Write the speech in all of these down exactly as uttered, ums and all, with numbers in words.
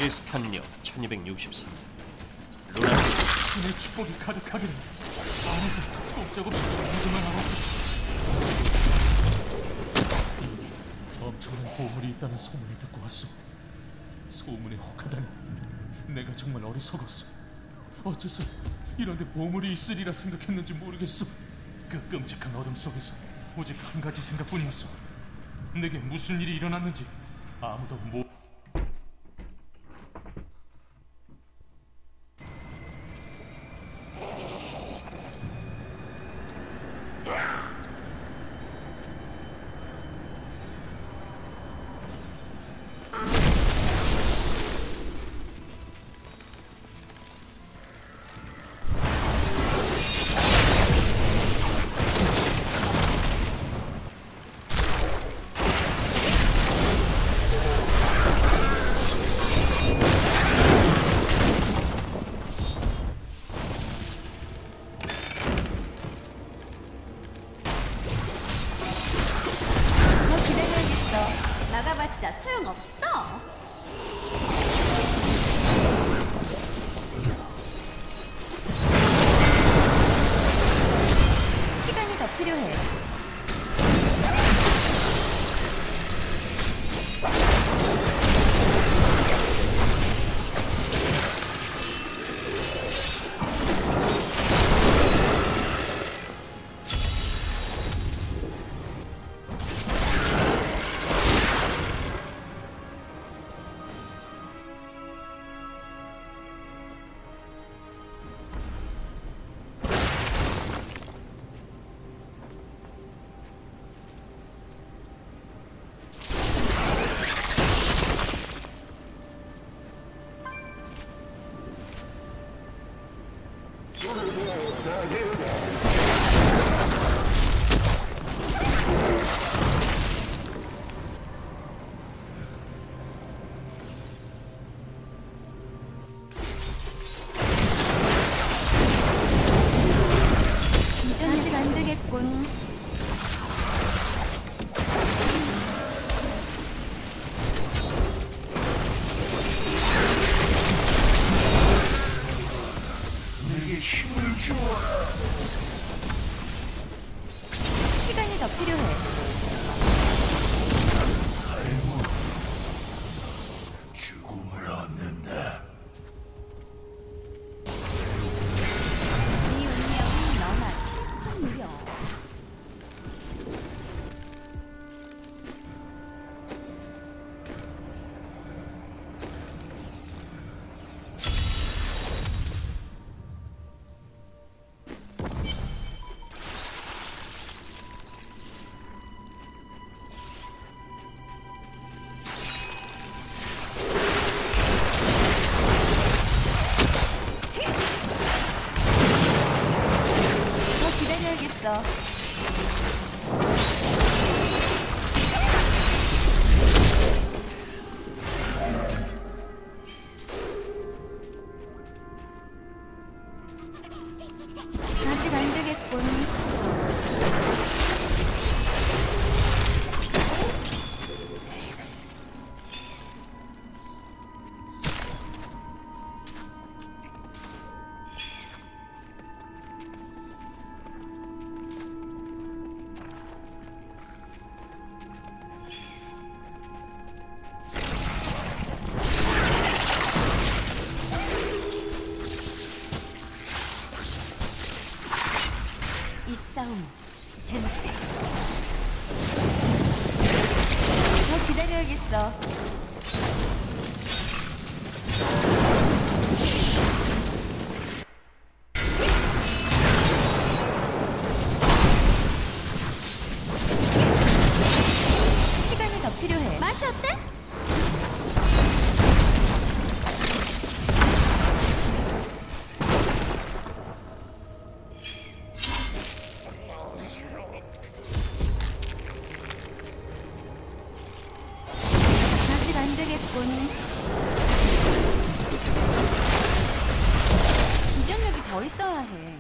크리스탄녀 천이백육십삼 년 루나 신의 축복이 가득하기를 안에서 꼼짝없이 전기만 알았어. 엄청난 보물이 있다는 소문을 듣고 왔어. 소문에 혹하다니 내가 정말 어리석었어. 어째서 이런데 보물이 있으리라 생각했는지 모르겠어. 그 끔찍한 어둠 속에서 오직 한 가지 생각뿐이었어. 내게 무슨 일이 일어났는지 아무도 모 나가봤자 소용없어. 시간이 더 필요해. 아직 안 되겠군. 내게 힘을 주어라. 시간이 더 필요해. 삶은 죽음을 얻는다. 네 운명은 너만 무려. 더 기다려야겠어. 아직 안 되겠군. 이 싸움 재밌대. 더 기다려야겠어. 시간이 더 필요해. 맛이 어때? 아직 안 되겠군. 이점력이 더 있어야 해.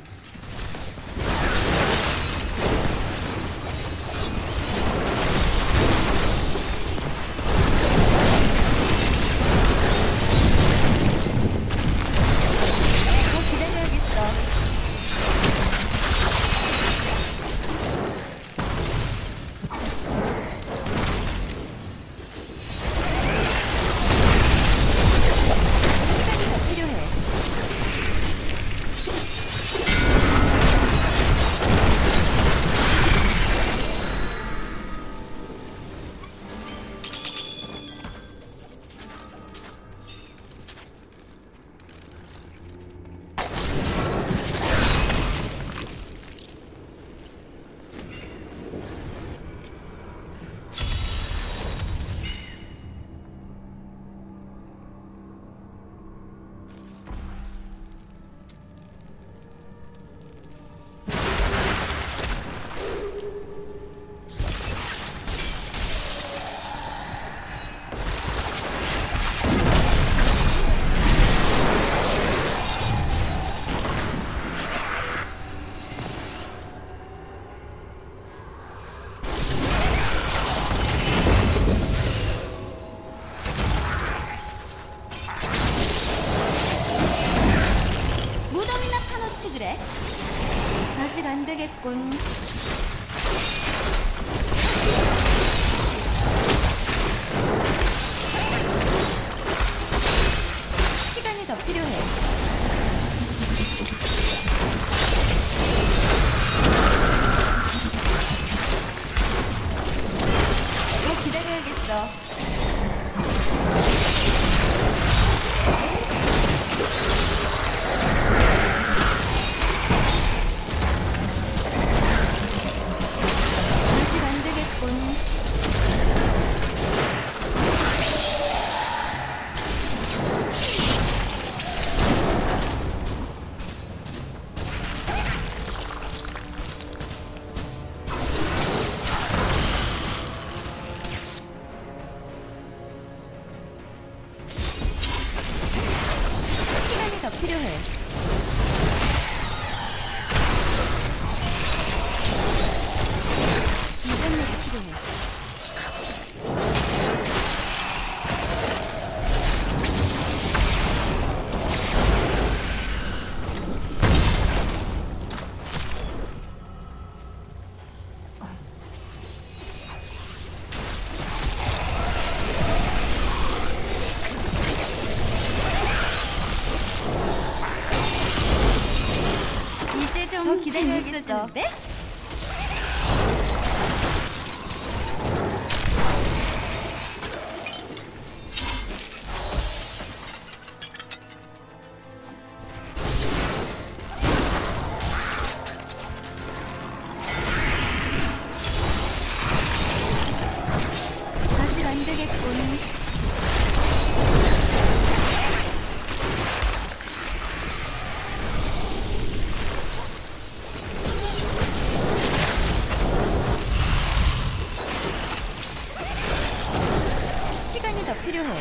되겠군. 시간이 더 필요해. 더 기다려야겠어. 아직 안 되겠군. 시간이 더 필요해. 이전력이 필요해. 이제 좀 기다려야겠는데? 아직 안 되겠군. 시간이 더 필요해.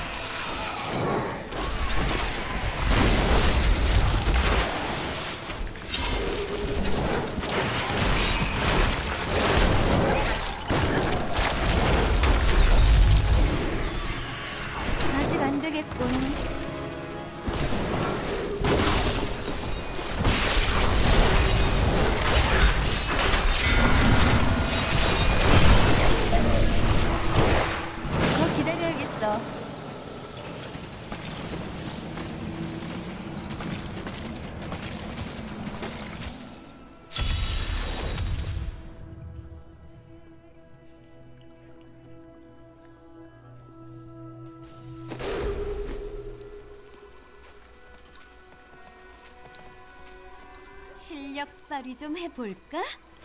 아직 안 되겠군. 더 기다려야겠어. 실력 발휘 좀 해볼까?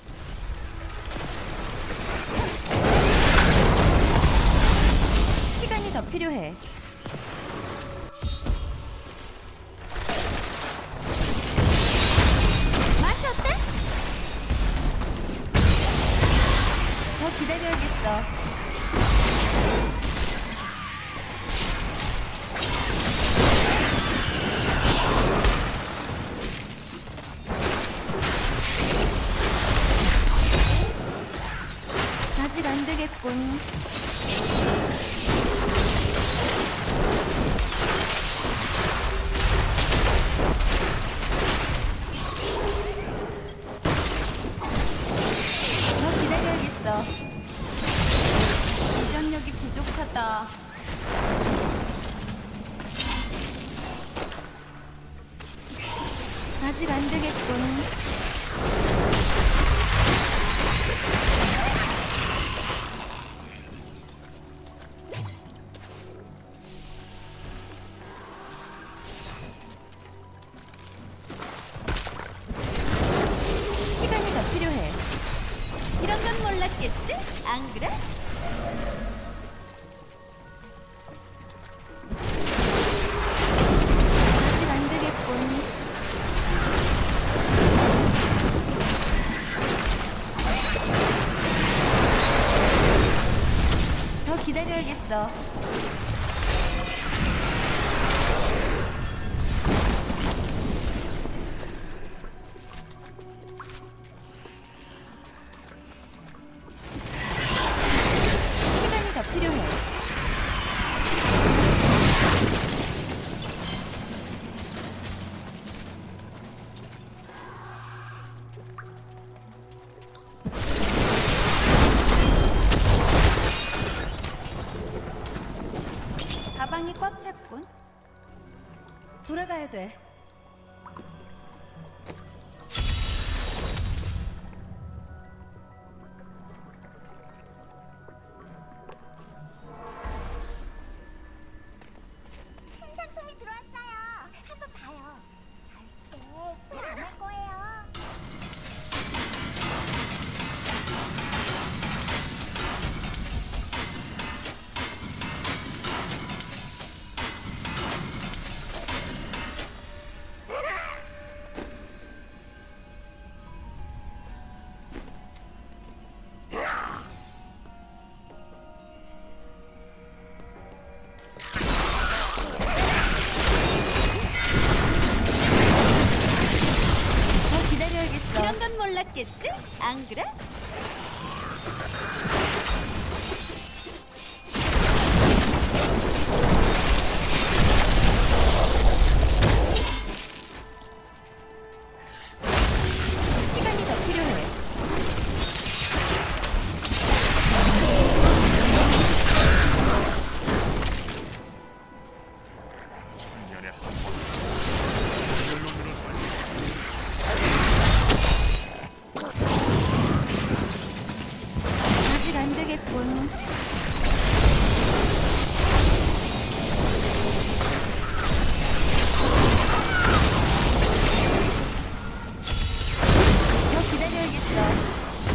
시간이 더 필요해. 맛이 어때? 더 기다려야겠어. 아직 안 되겠군. 더 기다려야겠어. 이전력이 부족하다. 아직 안 되겠군. 시간이 더 필요해. 이런 건 몰랐겠지? 안 그래? 아직 안 되겠군. 더 기다려야겠어. 시간이 더 필요해. 꽉 찼군. 돌아가야 돼. 신상품이 들어왔어요. 한번 봐요. 절대 후회 안 할 거예요. 더 기다려야겠어. 이런 건 몰랐겠지? 안 그래? 시간이 더 필요해. 천년의 한 번. 멜로디를 살려. 아직 안 되겠군. 더 기다려야겠어.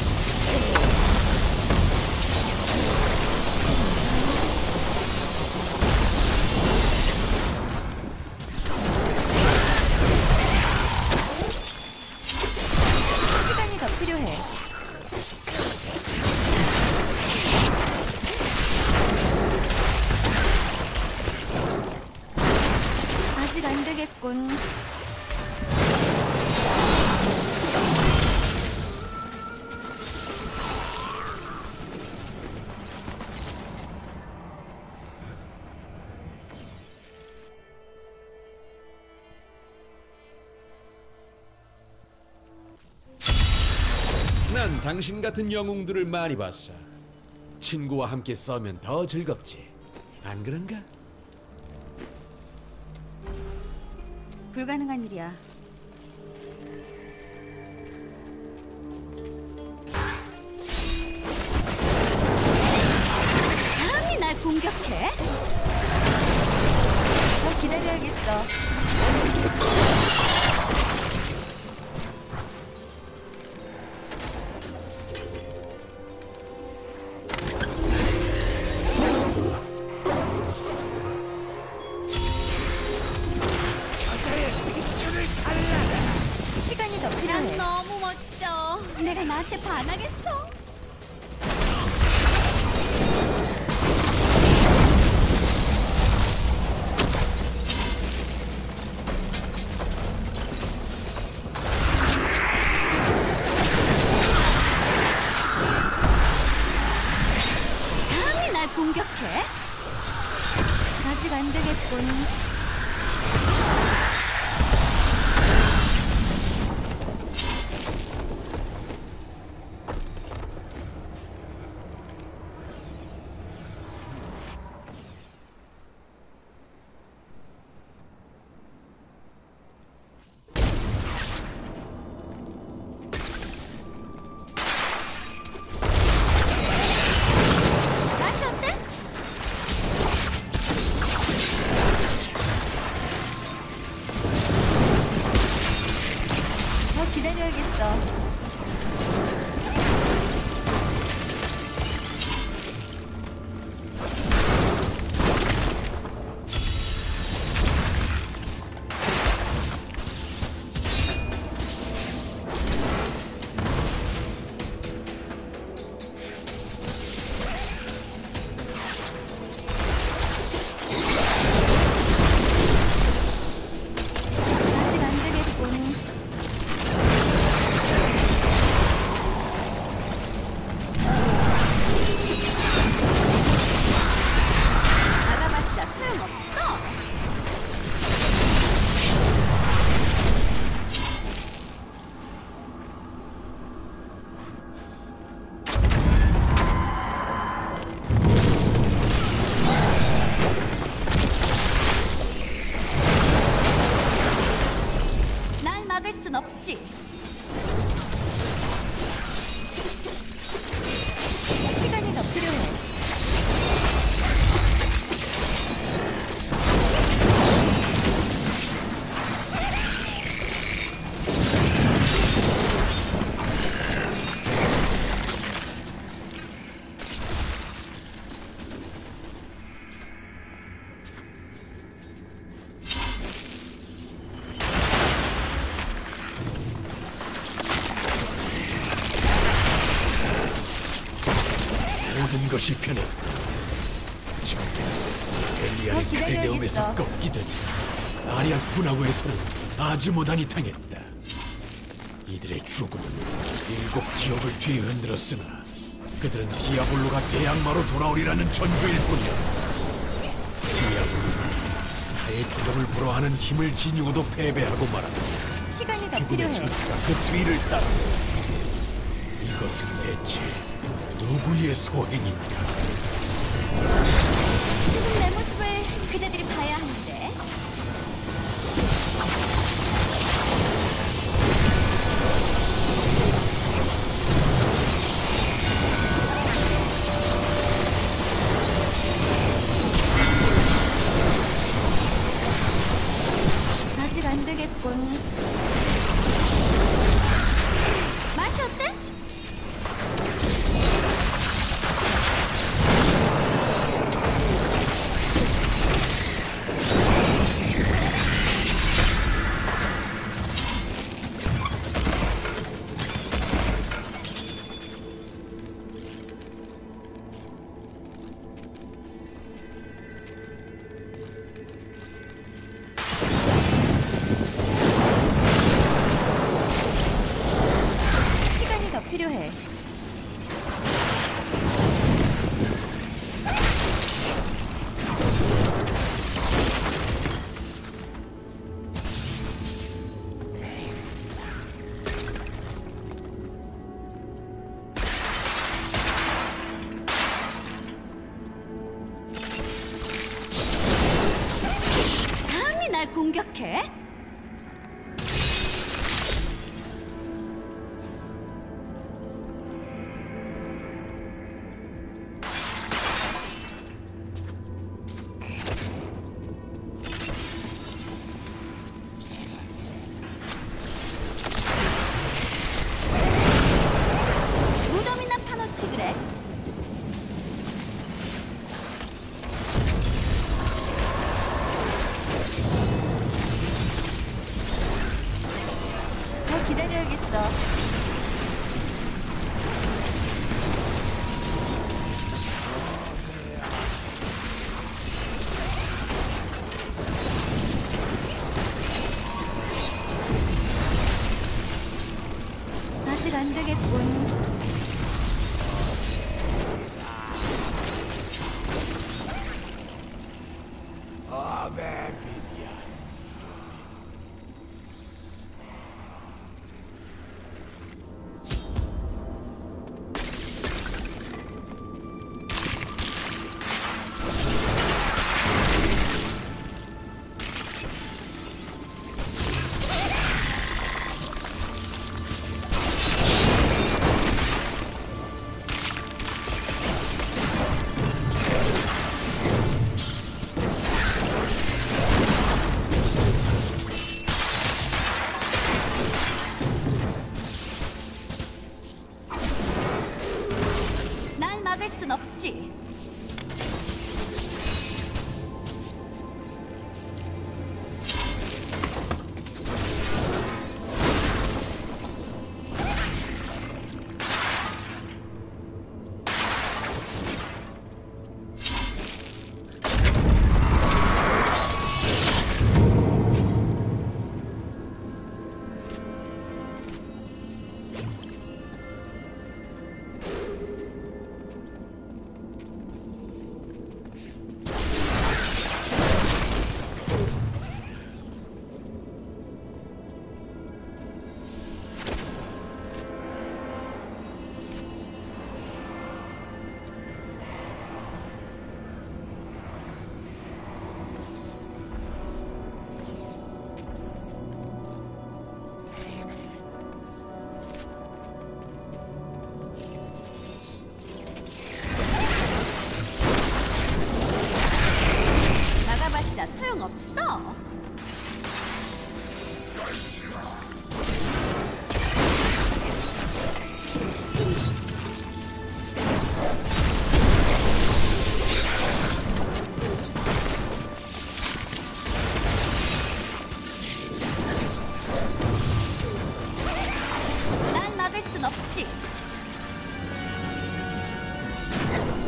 시간이 더 필요해. 아직 안 되겠군. 난 당신 같은 영웅들을 많이 봤어. 친구와 함께 싸우면 더 즐겁지. 안 그런가? 불가능한 일이야. 감히 날 공격해? 더 기다려야겠어. 시간이 더 필요해. 난 너무 멋져. 내가 나한테 반하겠어? 감히 날 공격해? 아직 안 되겠군. 맛이 어때? 모든 것이 변했다. 벨리알이 더 기다려야겠어. 크레데움에서 꺾이더니 아리아 분화구에서는 아즈모단이 당했다. 이들의 죽음은 일곱 지역을 뒤흔들었으나 그들은 디아블로가 대악마로 돌아오리라는 전조일 뿐이야. 디아블로는 나의 주력을 불허하는 힘을 지니고도 패배하고 말았다. 시간이 더 죽음의 필요해. 천사가 그 뒤를 따라. 이것은 대체 누구의 소행인가? 지금 내 모습을 그자들이 봐야 하는데. 아직 안 되겠군. 맛이 어때? 시간이 더 필요해. 감히 날 공격해? 무덤이나 파놓지 그래. 더 기다려야겠어. 아직 안 되겠군. 아메비디아. 날 막을 순 없지. 나가봤자 소용없어. 난 막을 순 없지.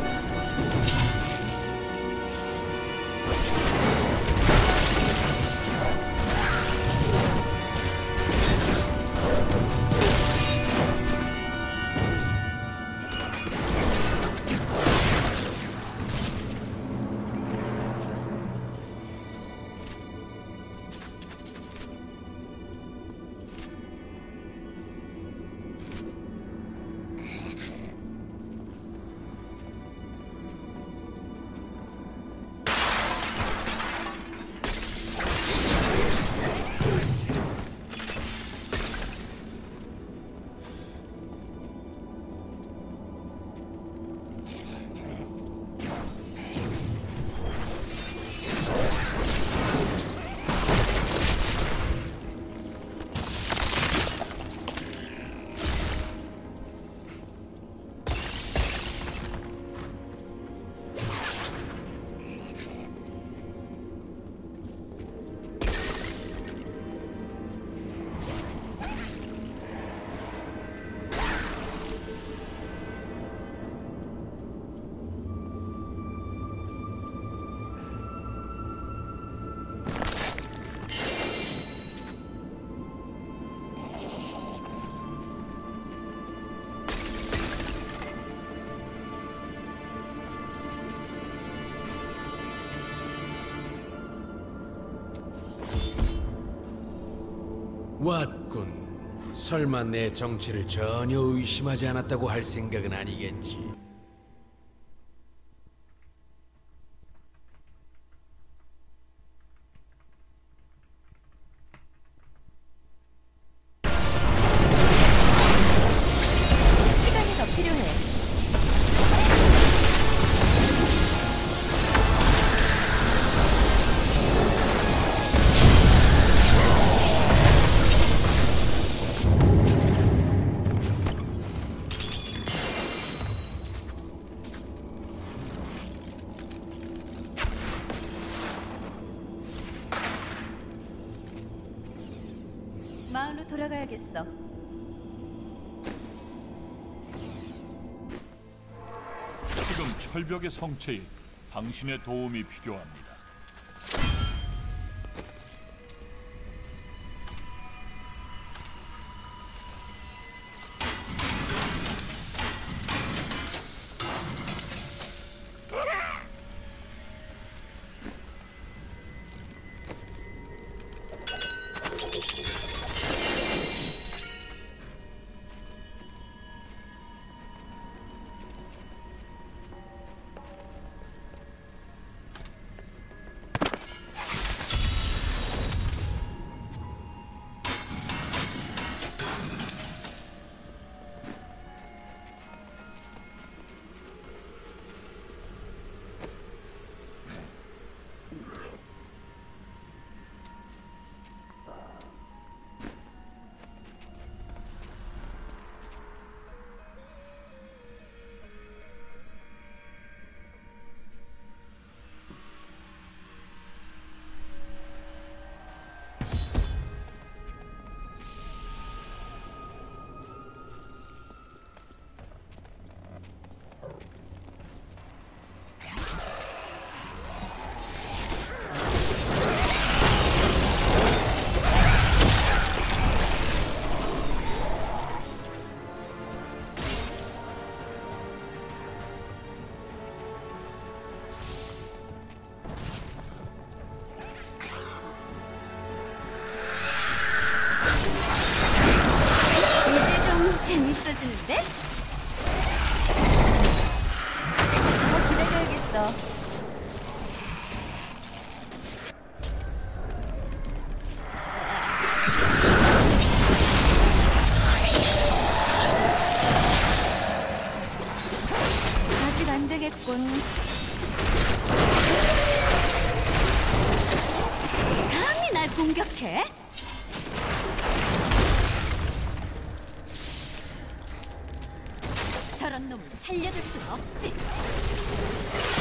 왔군. 설마 내 정체를 전혀 의심하지 않았다고 할 생각은 아니겠지. 시간이 더 필요해. 마을로 돌아가야겠어. 지금 철벽의 성체에 당신의 도움이 필요합니다. 이제 좀 재밌어지는데? 더 기다려야겠어. 아직 안 되겠군. 감히 날 공격해? 저런 놈을 살려둘 순 없지.